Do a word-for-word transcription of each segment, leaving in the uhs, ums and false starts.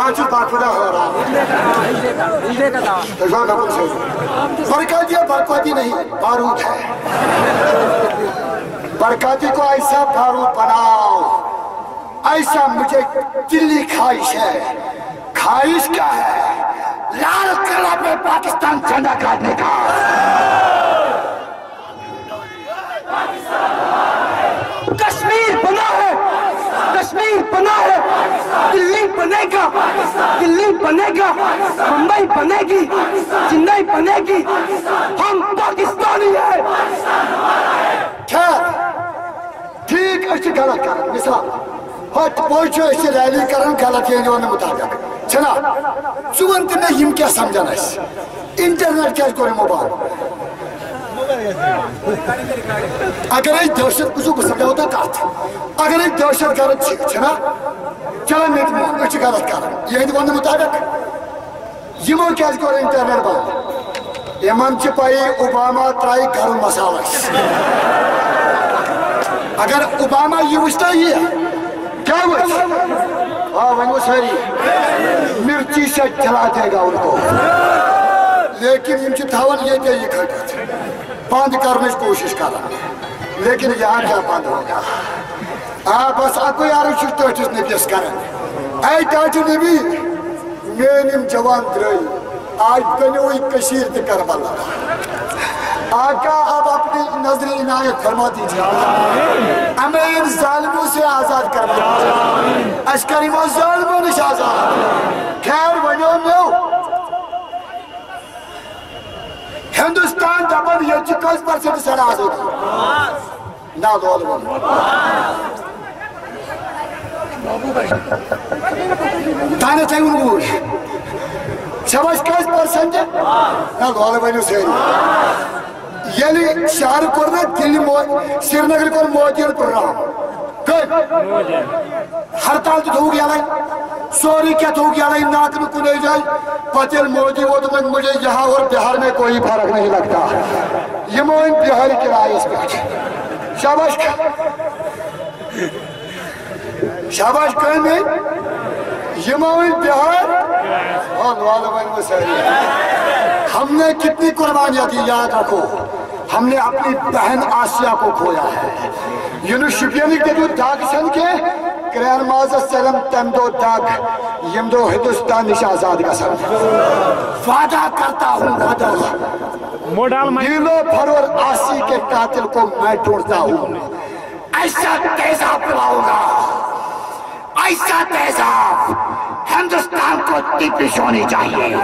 बात बाखुदा हो रहा बरकाती बरकाती नहीं बारूद है। बरकाती को ऐसा बारूद बनाओ, ऐसा मुझे दिल्ली ख्वाहिश है। ख्वाहिश क्या है? लाल किला पे पाकिस्तान झंडा गाड़ने का। कश्मीर बना है, कश्मीर बना है, दिल्ली बनेगा, दिल्ली बनेगा, मुंबई बनेगी, चेन्नई बनेगी, हम पाकिस्तानी हैं। क्या ठीक अच्छी गलत कर मिसाल हट बोझ ऐसे रैली करन गलत ये जो मुताबिक चला सुवंत में हिम क्या समझना है इंटरनेट क्या करे मोबाइल अगर एक दहशत कुछ समझा होता काट अगर एक दहशत गर्द चला चला मैं अच्छी गलत कर ये जो मुताबिक यमो क्या करे इंटरनेट बंद यमन चिपाई ओबामा ट्राई कर मसाला अगर ओबामा ये वुचता ही है क्या वुच हाँ वो सारी मिर्ची से जला देगा उनको, लेकिन इनकी धावन ये ये खटत बंद करने की कोशिश कर लेकिन यहाँ क्या बंद होगा। हाँ बस आपको यार टच नबीस कर टच नबी मेन जवान द्रई आज बनो कशीर ते करबला। आका अब अपनी नजर इनायत फरमा दीजिए, हमें इन जालिमों से आजाद करवा अस्करी वो जालिमों निश आजाद खैर वनो नो हिंदुस्तान दबन ये कस परसेंट सर आजाद ना लोल ताने चाहिए उनको सबस कस परसेंट ना लोल वनो से यली शहर को ना दिल्ली श्रीनगर को मोदी प्रोग्राम हड़ताल तो हो गया सॉरी क्या हो गया नाक में कुने जाए पटेल मोदी वो तो मुझे यहाँ और बिहार में कोई फर्क नहीं लगता। ये मोइन बिहार के राय इस पे शाबाश शाबाश कहीं में ये मोइन बिहार और वाले हमने कितनी कुर्बानियां दी याद रखो। हमने अपनी बहन आसिया को खोया है। यूनुशुपियन के जो दाग सन के क्रैन माज़ सलम तम दो दाग यम दो हिंदुस्तान निश आजाद का सन वादा करता हूँ वादा नीलो फरोर आसी के कातिल को मैं ढूंढता हूँ। ऐसा तेजाब पिलाऊंगा, ऐसा तेजाब हिंदुस्तान को तिपिश होनी चाहिए,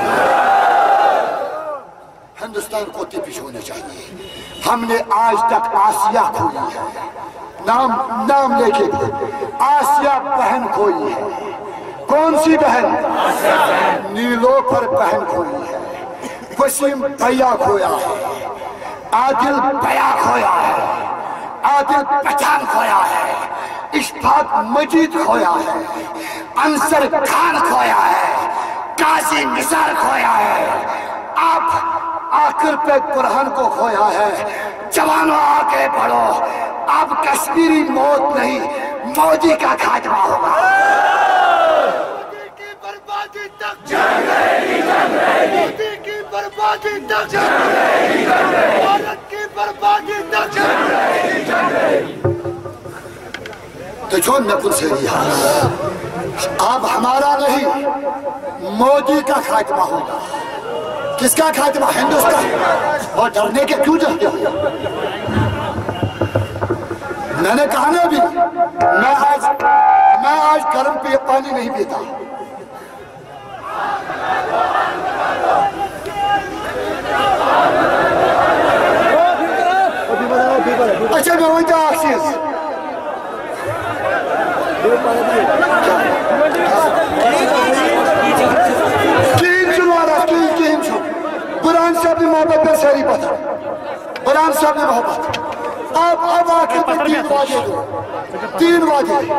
हिंदुस्तान को तिपिश होने चाहिए। हमने आज तक आसिया खोई है, नाम नाम लेके आसिया बहन खोई है। कौन सी बहन? नीलोफर बहन खोई है, वसीम भैया खोया है, आदिल भैया खोया है, आदिल पठान खोया है, इश्फाक मजीद खोया है, अंसर खान खोया है, काजी निसार खोया है। आप आखिर पे कुरान को खोया है। जवानों आगे बढ़ो, अब कश्मीरी मौत नहीं मोदी का खात्मा होगा। मोदी की बर्बादी तक जंग रहेगी, जंग रहेगी। मोदी की बर्बादी तक जंग रहेगी, जंग रहेगी। भारत की बर्बादी तक जंग रहेगी, जंग रहेगी। तो जो नकुल से लिया अब हमारा नहीं मोदी का खात्मा होगा। किसका खात्मा? हिंदुस्तान। और डरने के क्यों डरते हो? मैंने कहा ना अभी मैं आज मैं आज गर्म पे पानी नहीं पीता। अच्छा मैं वही था आशीष बुरान साहब ने मोहब्बत में सारी पता बुरान साहब ने मोहब्बत अब अब आखिर में तीन वादे दो तीन वादे